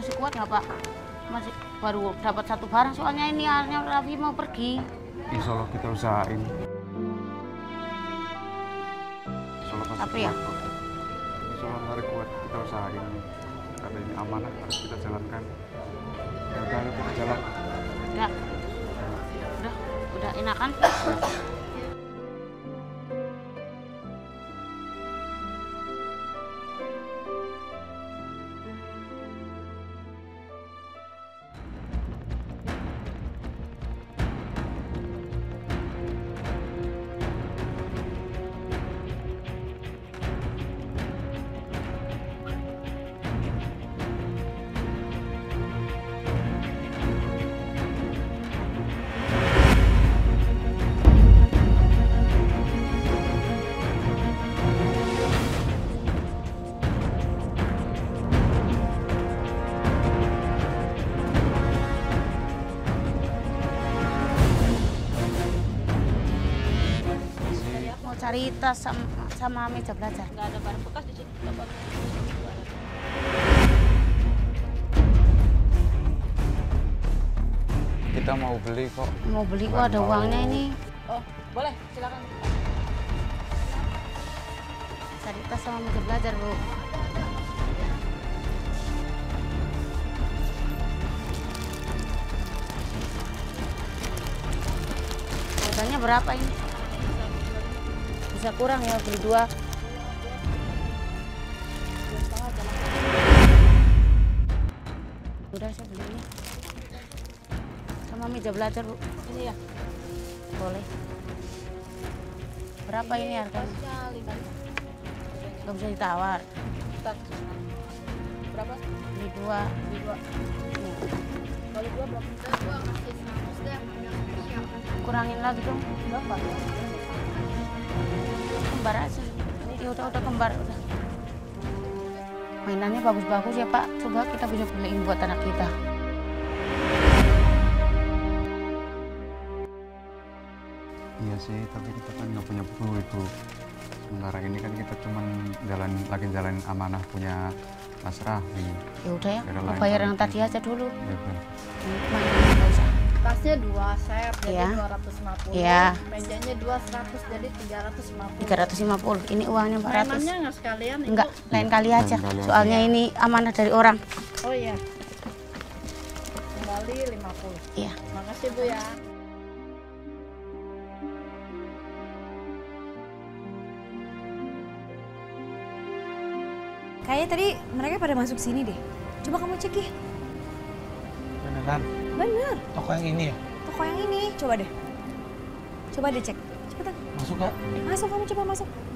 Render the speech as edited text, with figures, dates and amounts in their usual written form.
Masih kuat nggak Pak? Masih baru dapat satu barang soalnya ini akhirnya Raffi mau pergi. Insya Allah kita usahain. Tapi ya? Insya Allah hari kuat kita usahain. Karena ini amanah harus kita jalankan. Ya udah ayo kita jalan. Udah enakan? Cari tas sama meja belajar. Nggak ada barang bekas di situ. Kita mau beli kok. Mau beli kok ada uangnya ini. Oh, boleh, silakan. Cari tas sama meja belajar, Bu. Harganya berapa ini? Bisa kurang ya, beli 2. Udah saya beli ini. Sama meja belajar, Bu. Ini ya? Boleh. Berapa ini harganya? Tasnya 5. Gak bisa ditawar. Bentar. Berapa? Beli 2. Beli 2. Kalau 2 berapa? 2 kasih 100 deh, yang spesial. Kurangin lagi dong. Berapa? Kembar aja. Ya udah kembar udah. Mainannya bagus-bagus ya Pak. Coba kita bisa beliin buat anak kita. Iya sih, tapi kita kan nggak punya duit, Bu. Sementara ini kan kita cuman lagi jalan amanah punya Mas Raffi. Ya udah ya, Ada mau lain bayar kali. yang tadi aja dulu. Ya, kan? Mainannya nggak usah. Tasnya 2 set, jadi Iya. 250. Iya. Mejanya 2 100, jadi 350. 350. Ini uangnya 400. Mainannya nggak sekalian? Ibu? Enggak, lain kali aja. Lain kali aja. Soalnya ini amanah dari orang. Oh iya. Kembali 50. Iya. Makasih Bu ya. Kayaknya tadi mereka pada masuk sini deh. Coba kamu cek ya. Beneran? Bener, Toko yang ini ya? toko yang ini. Coba deh. Coba deh cek. Cepetan. Masuk gak? Masuk, kamu coba masuk.